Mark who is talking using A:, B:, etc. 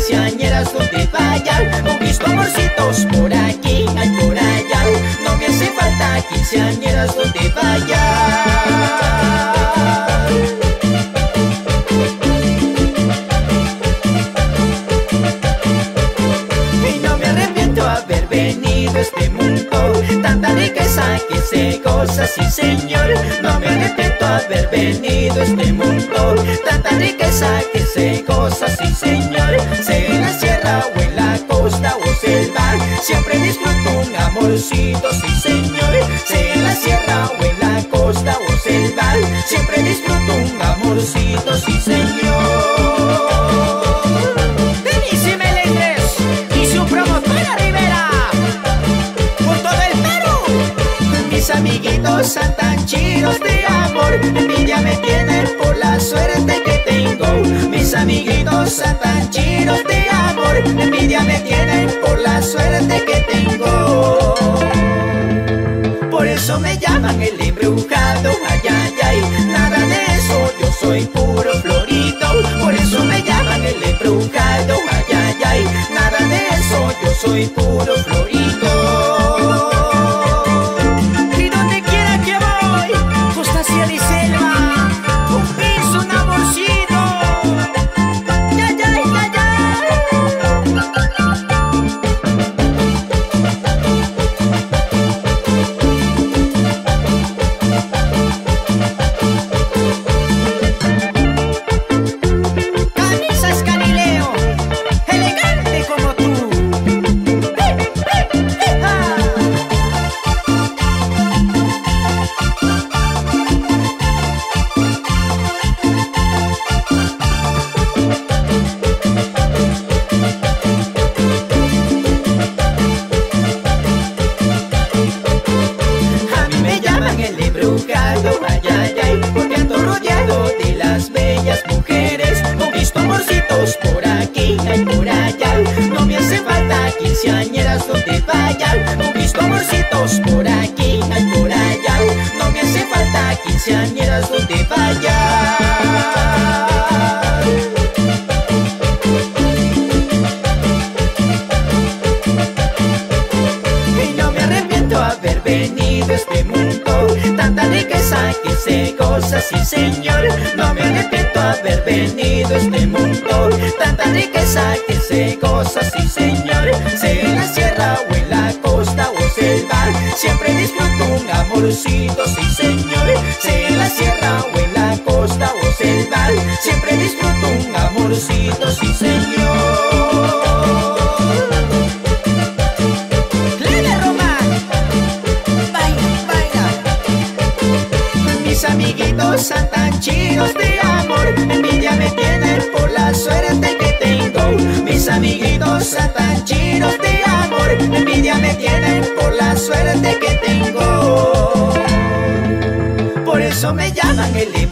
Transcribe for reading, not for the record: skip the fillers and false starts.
A: quinceañeras donde vayan. Conquisto amorcitos por aquí, hay por allá. No me hace falta quinceañeras donde vayan. Haber venido a este mundo, tanta riqueza que se goza, sí señor. No me arrepiento haber venido a este mundo, tanta riqueza que se goza, sí señor. Sea en la sierra o en la costa o selva, siempre disfruto un amorcito, sí señor. Sea en la sierra o en la costa o selva, siempre disfruto un amorcito, sí señor. Mis amiguitos tan chidos de amor, envidia me tienen por la suerte que tengo. Mis amiguitos tan chidos de amor, envidia me tienen por la suerte que tengo. Por eso me llaman el embrujado, ay, ay, ay. Nada de eso, yo soy puro florito. Por eso me llaman el embrujado, ay, ay, ay. Nada de eso, yo soy puro florito. Y selva, un piso, un amorcito. Ya, ya, ya, ya. Camisas Galileo, elegante como tú. Ay, ay, ay, porque ando rodeado de las bellas mujeres. Conquisto amorcitos por aquí, hay por allá. No me hace falta quinceañeras donde vayan. Conquisto amorcitos por aquí, hay por allá. No me hace falta quinceañeras donde vayan. Haber venido a este mundo, tanta riqueza que se goza, sí señor. No me arrepiento haber venido a este mundo, tanta riqueza que se goza, sí señor. Sea en la sierra o en la costa o selva, siempre disfruto un amorcito, sí señor. Sea en la sierra o en la costa o selva, siempre disfruto un amorcito, sí señor. Mis amiguitos tan chidos de amor, envidia me tienen por la suerte que tengo. Mis amiguitos tan chidos de amor, envidia me tienen por la suerte que tengo. Por eso me llaman el